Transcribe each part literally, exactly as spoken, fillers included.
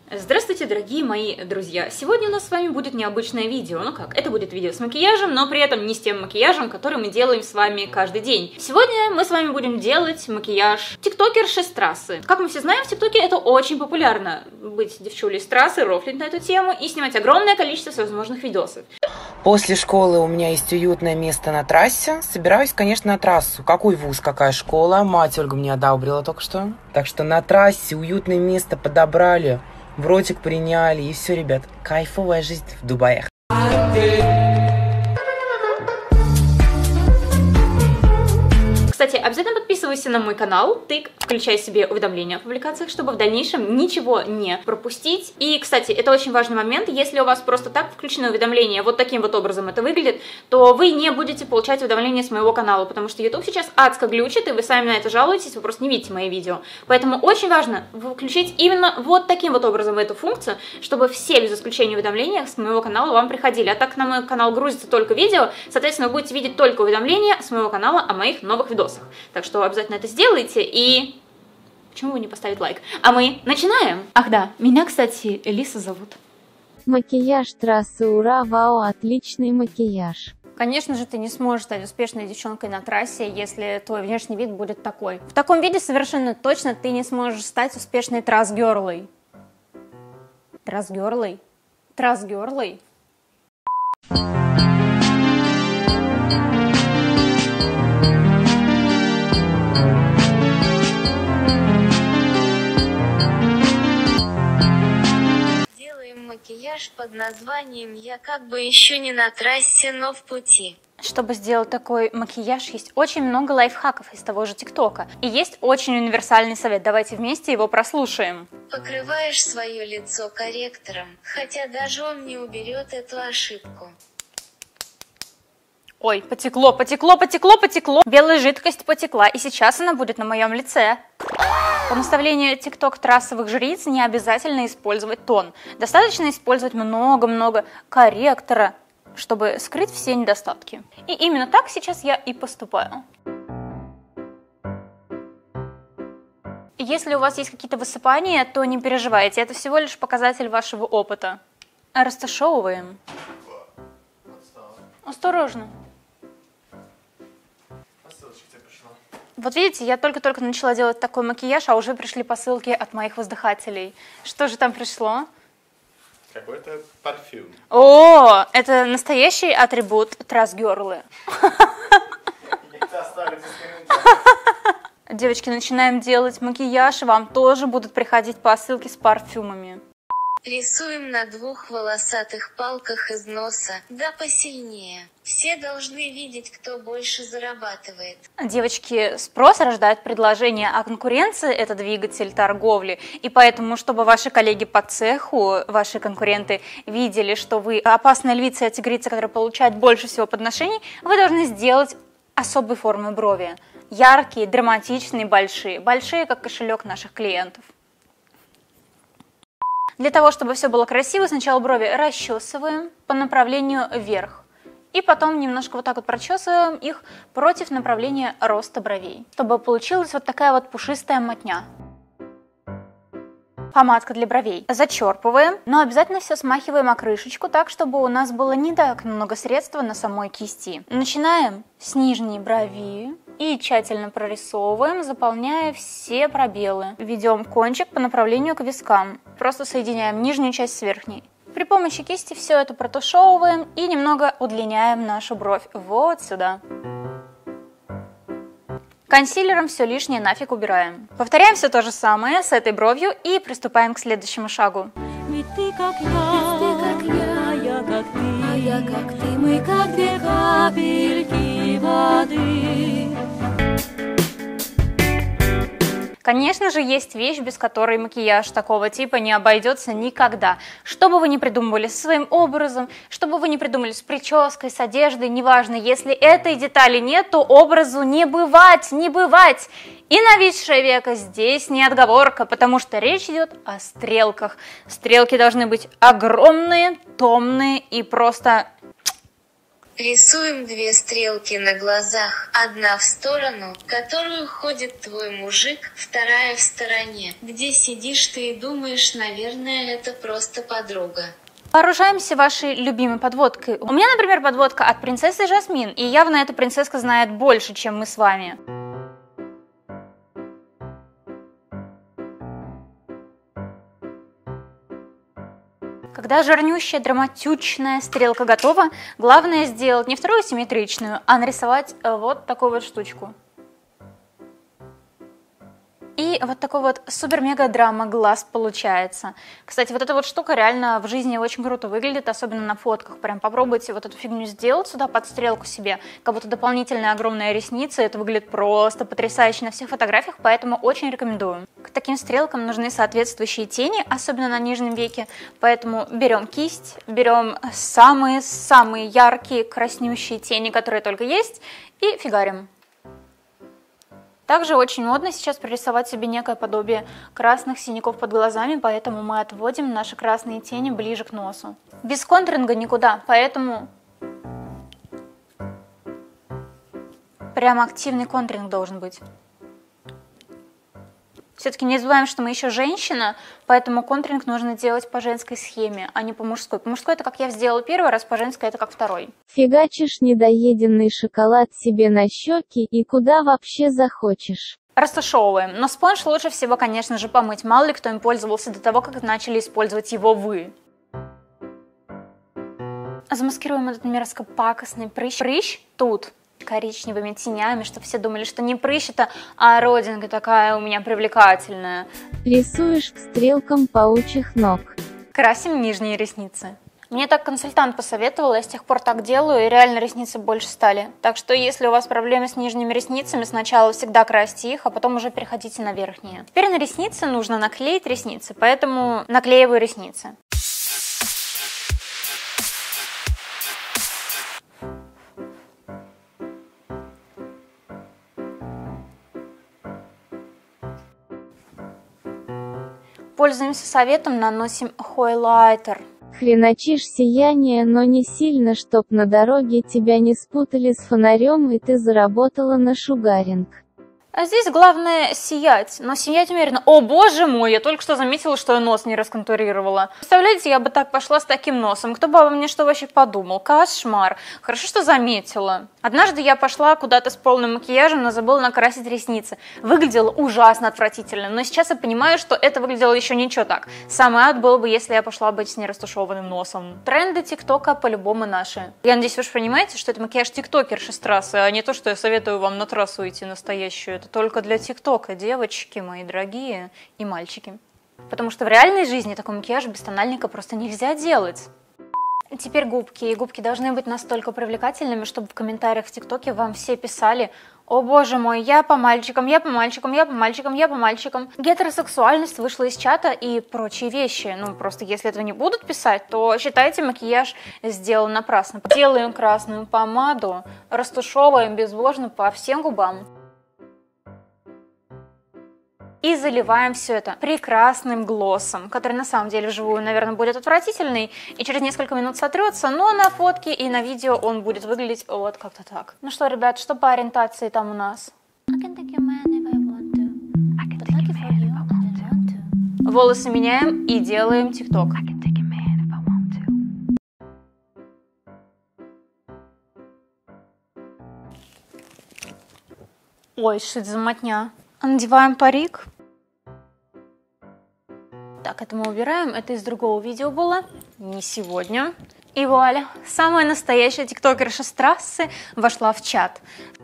Здравствуйте, дорогие мои друзья! Сегодня у нас с вами будет необычное видео. Ну как, это будет видео с макияжем, но при этом не с тем макияжем, который мы делаем с вами каждый день. Сегодня мы с вами будем делать макияж тиктокерши с трассы. Как мы все знаем, в тиктоке это очень популярно. Быть девчулей с трассы, рофлить на эту тему и снимать огромное количество всевозможных видосов. После школы у меня есть уютное место на трассе. Собираюсь, конечно, на трассу. Какой вуз, какая школа? Мать Ольга мне одобрила только что. Так что на трассе уютное место подобрали. В ротик приняли, и все, ребят, кайфовая жизнь в Дубае. Кстати, обязательно подписывайся на мой канал, тык, включай себе уведомления о публикациях, чтобы в дальнейшем ничего не пропустить. И, кстати, это очень важный момент, если у вас просто так включены уведомления, вот таким вот образом это выглядит, то вы не будете получать уведомления с моего канала, потому что YouTube сейчас адско глючит, и вы сами на это жалуетесь, вы просто не видите мои видео. Поэтому очень важно включить именно вот таким вот образом эту функцию, чтобы все, без исключения уведомления, с моего канала вам приходили. А так на мой канал грузится только видео, соответственно, вы будете видеть только уведомления с моего канала о моих новых видосах. Так что обязательно это сделайте и... Почему бы не поставить лайк? А мы начинаем! Ах да, меня, кстати, Лиса зовут. Макияж трассы, ура, вау, отличный макияж. Конечно же, ты не сможешь стать успешной девчонкой на трассе, если твой внешний вид будет такой. В таком виде совершенно точно ты не сможешь стать успешной трасс-герлой. Трасс-герлой? Трасс-герлой? Макияж под названием «Я как бы еще не на трассе, но в пути». Чтобы сделать такой макияж, есть очень много лайфхаков из того же ТикТока. И есть очень универсальный совет. Давайте вместе его прослушаем. Покрываешь свое лицо корректором, хотя даже он не уберет эту ошибку. Ой, потекло, потекло, потекло, потекло. Белая жидкость потекла, и сейчас она будет на моем лице. По наставлению TikTok трассовых жриц не обязательно использовать тон. Достаточно использовать много-много корректора, чтобы скрыть все недостатки. И именно так сейчас я и поступаю. Если у вас есть какие-то высыпания, то не переживайте, это всего лишь показатель вашего опыта. Растушевываем. Осторожно. Вот видите, я только-только начала делать такой макияж, а уже пришли посылки от моих воздыхателей. Что же там пришло? Какой-то парфюм. О, это настоящий атрибут трасс-герлы. Девочки, начинаем делать макияж, и вам тоже будут приходить посылки с парфюмами. Рисуем на двух волосатых палках из носа, да посильнее. Все должны видеть, кто больше зарабатывает. Девочки, спрос рождает предложение, а конкуренция – это двигатель торговли. И поэтому, чтобы ваши коллеги по цеху, ваши конкуренты видели, что вы опасная львица и тигрица, которая получает больше всего подношений, вы должны сделать особой формы брови. Яркие, драматичные, большие. Большие, как кошелек наших клиентов. Для того, чтобы все было красиво, сначала брови расчесываем по направлению вверх. И потом немножко вот так вот прочесываем их против направления роста бровей. Чтобы получилась вот такая вот пушистая мотня. Помадка для бровей. Зачерпываем, но обязательно все смахиваем о крышечку, так, чтобы у нас было не так много средства на самой кисти. Начинаем с нижней брови и тщательно прорисовываем, заполняя все пробелы. Ведем кончик по направлению к вискам. Просто соединяем нижнюю часть с верхней. При помощи кисти все это протушевываем и немного удлиняем нашу бровь вот сюда. Консилером все лишнее нафиг убираем. Повторяем все то же самое с этой бровью и приступаем к следующему шагу. Ведь ты как я, ты как я, а я как ты, а я как ты, мы как две капельки воды. Конечно же, есть вещь, без которой макияж такого типа не обойдется никогда. Что бы вы ни придумывали со своим образом, что бы вы ни придумали с прической, с одеждой, неважно, если этой детали нет, то образу не бывать, не бывать. И нависшее веко здесь не отговорка, потому что речь идет о стрелках. Стрелки должны быть огромные, томные и просто Рисуем две стрелки на глазах, одна в сторону, которую ходит твой мужик, вторая в стороне, где сидишь ты и думаешь, наверное, это просто подруга. Вооружаемся вашей любимой подводкой. У меня, например, подводка от принцессы Жасмин, и явно эта принцесска знает больше, чем мы с вами. Когда жирнющая, драматичная стрелка готова, главное сделать не вторую симметричную, а нарисовать вот такую вот штучку. И вот такой вот супер-мега-драма глаз получается. Кстати, вот эта вот штука реально в жизни очень круто выглядит, особенно на фотках. Прям попробуйте вот эту фигню сделать сюда под стрелку себе, как будто дополнительная огромная ресница. Это выглядит просто потрясающе на всех фотографиях, поэтому очень рекомендую. К таким стрелкам нужны соответствующие тени, особенно на нижнем веке. Поэтому берем кисть, берем самые-самые яркие краснющие тени, которые только есть, и фигарим. Также очень модно сейчас прорисовать себе некое подобие красных синяков под глазами, поэтому мы отводим наши красные тени ближе к носу. Без контуринга никуда, поэтому прям активный контуринг должен быть. Все-таки не забываем, что мы еще женщина, поэтому контуринг нужно делать по женской схеме, а не по мужской. По мужской это как я сделала первый раз, по женской это как второй. Фигачишь недоеденный шоколад себе на щеки и куда вообще захочешь. Растушевываем. Но спонж лучше всего, конечно же, помыть. Мало ли кто им пользовался до того, как начали использовать его вы. Замаскируем этот мерзко-пакостный прыщ. Прыщ тут коричневыми тенями, чтобы все думали, что не прыщ это, а родинка такая у меня привлекательная. Рисуешь к стрелкам паучьих ног. Красим нижние ресницы. Мне так консультант посоветовал, я с тех пор так делаю, и реально ресницы больше стали. Так что если у вас проблемы с нижними ресницами, сначала всегда красьте их, а потом уже переходите на верхние. Теперь на ресницы нужно наклеить ресницы, поэтому наклеиваю ресницы. Пользуемся советом, наносим хайлайтер. Хреначишь сияние, но не сильно, чтоб на дороге тебя не спутали с фонарем и ты заработала на шугаринг. А здесь главное сиять, но сиять умеренно. О боже мой, я только что заметила, что я нос не расконтурировала. Представляете, я бы так пошла с таким носом, кто бы обо мне что вообще подумал? Кошмар. Хорошо, что заметила. Однажды я пошла куда-то с полным макияжем, но забыла накрасить ресницы. Выглядело ужасно отвратительно, но сейчас я понимаю, что это выглядело еще ничего так. Самый ад был бы, если я пошла быть с нерастушеванным носом. Тренды ТикТока по-любому наши. Я надеюсь, вы же понимаете, что это макияж тиктокерши с трассы, а не то, что я советую вам на трассу идти настоящую. Это только для ТикТока, девочки мои дорогие и мальчики. Потому что в реальной жизни такой макияж без тональника просто нельзя делать. Теперь губки. И губки должны быть настолько привлекательными, чтобы в комментариях в ТикТоке вам все писали: «О боже мой, я по мальчикам, я по мальчикам, я по мальчикам, я по мальчикам». Гетеросексуальность вышла из чата и прочие вещи. Ну, просто если этого не будут писать, то считайте, макияж сделан напрасно. Делаем красную помаду, растушевываем безбожно по всем губам. И заливаем все это прекрасным глоссом, который на самом деле вживую, наверное, будет отвратительный и через несколько минут сотрется, но на фотке и на видео он будет выглядеть вот как-то так. Ну что, ребят, что по ориентации там у нас? Волосы меняем и делаем тикток. Ой, что это за мотня? Надеваем парик. Так, это мы убираем. Это из другого видео было. Не сегодня. И вуаля, самая настоящая тиктокерша с трассы вошла в чат.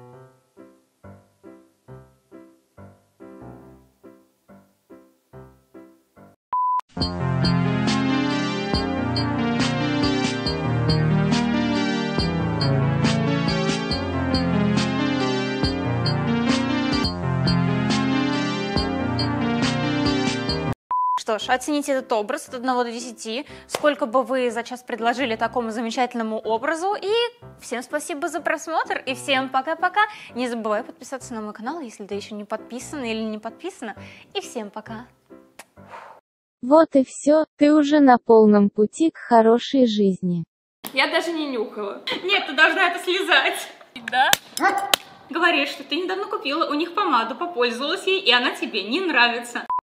Что ж, оцените этот образ от одного до десяти, сколько бы вы за час предложили такому замечательному образу, и всем спасибо за просмотр, и всем пока-пока. Не забывай подписаться на мой канал, если ты еще не подписан или не подписана, и всем пока. Вот и все, ты уже на полном пути к хорошей жизни. Я даже не нюхала. Нет, ты должна это слезать. Да? Говоришь, что ты недавно купила у них помаду, попользовалась ей, и она тебе не нравится.